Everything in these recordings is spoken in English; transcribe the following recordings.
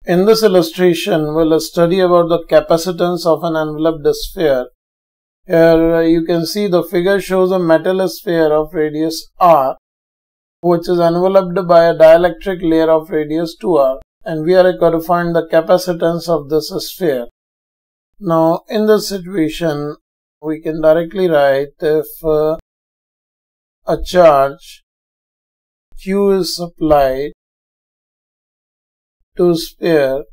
In this illustration, we'll study about the capacitance of an enveloped sphere. Here you can see the figure shows a metal sphere of radius r, which is enveloped by a dielectric layer of radius 2r, and we are required to find the capacitance of this sphere. Now, in this situation, we can directly write if a charge Q is supplied to sphere,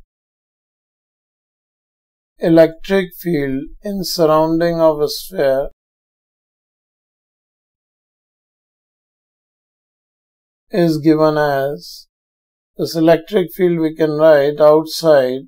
electric field in surrounding of a sphere is given as, this electric field we can write outside,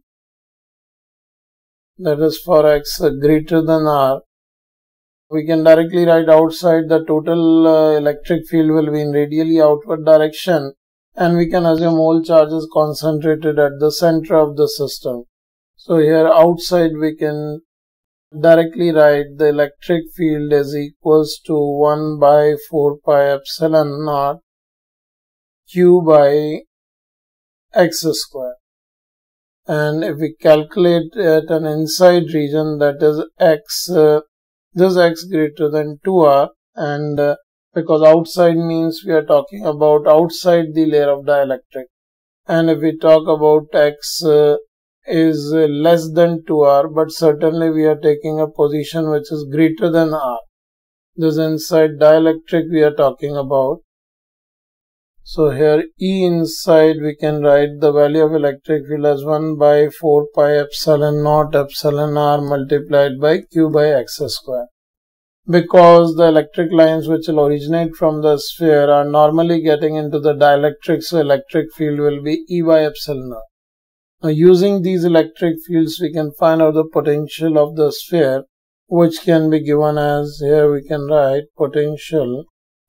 that is for x greater than r. We can directly write outside the total electric field will be in radially outward direction, and we can assume all charge is concentrated at the center of the system. So here outside we can directly write the electric field is equals to 1 by 4 pi epsilon naught Q by x square. And if we calculate at an inside region, that is x, this x greater than 2r, and because outside means we are talking about outside the layer of dielectric, and if we talk about x is less than 2r, but certainly we are taking a position which is greater than r. This inside dielectric we are talking about. So here E inside we can write the value of electric field as 1 by 4 pi epsilon naught epsilon r multiplied by Q by x square. Because the electric lines which will originate from the sphere are normally getting into the dielectric, so electric field will be E by epsilon naught. Now using these electric fields we can find out the potential of the sphere, which can be given as, here we can write potential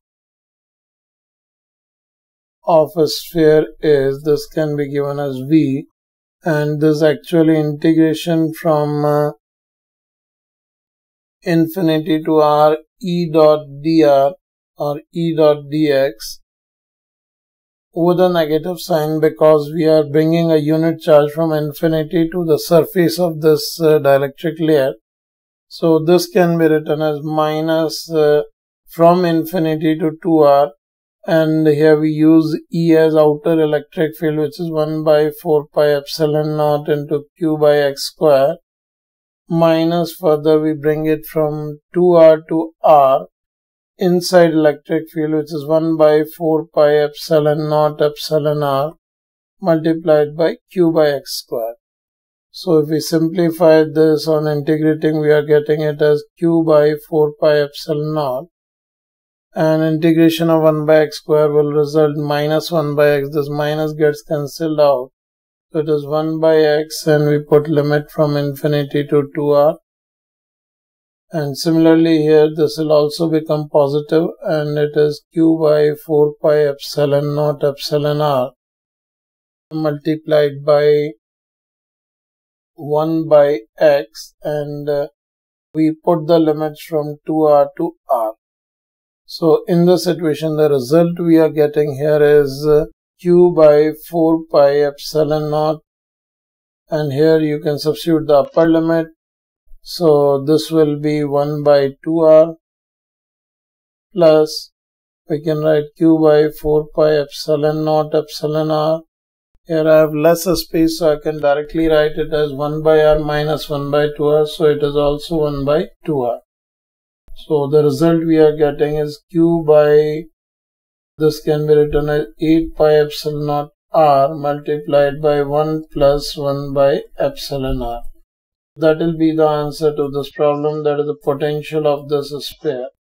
of a sphere is, this can be given as V, and this actually integration from infinity to r E dot dr or E dot dx with a negative sign, because we are bringing a unit charge from infinity to the surface of this dielectric layer. So this can be written as minus from infinity to 2r, and here we use E as outer electric field, which is 1 by 4 pi epsilon naught into Q by x square, minus further we bring it from 2r to r, inside electric field which is 1 by 4 pi epsilon naught epsilon r multiplied by Q by x square. So if we simplify this on integrating, we are getting it as Q by 4 pi epsilon naught, and integration of 1 by x square will result minus 1 by x. This minus gets cancelled out. So it is 1 by x, and we put limit from infinity to 2r. And similarly here this will also become positive, and it is Q by 4 pi epsilon naught epsilon r multiplied by 1 by x, and we put the limits from 2r to r. So in this situation the result we are getting here is Q by 4 pi epsilon naught, and here you can substitute the upper limit. So this will be 1 by 2r plus, we can write Q by 4 pi epsilon naught epsilon r. Here I have less space, so I can directly write it as 1 by r minus 1 by 2r, so it is also 1 by 2r. So the result we are getting is Q by, this can be written as 8 pi epsilon naught r multiplied by 1 plus 1 by epsilon r. That will be the answer to this problem, that is the potential of this sphere.